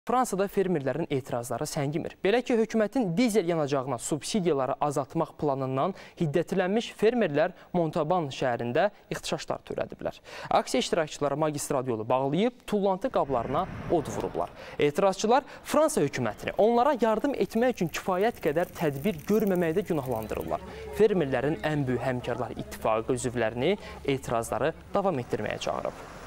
Fransada fermerlərin etirazları səngimir. Belə ki, hökumətin dizel yanacağına subsidiyaları azaltmaq planından hiddətlənmiş fermerlər Montaban şəhərində ixtişaşlar törədiblər. Aksiya iştirakçıları magistral yolu bağlayıb, tullantı qablarına od vurublar. Etirazçılar Fransa hökumətini onlara yardım etmək üçün kifayət qədər tədbir görməməkdə günahlandırırlar. Fermerlərin ən böyük həmkarlar ittifaqı üzvlərini etirazları davam etdirməyə çağırıb.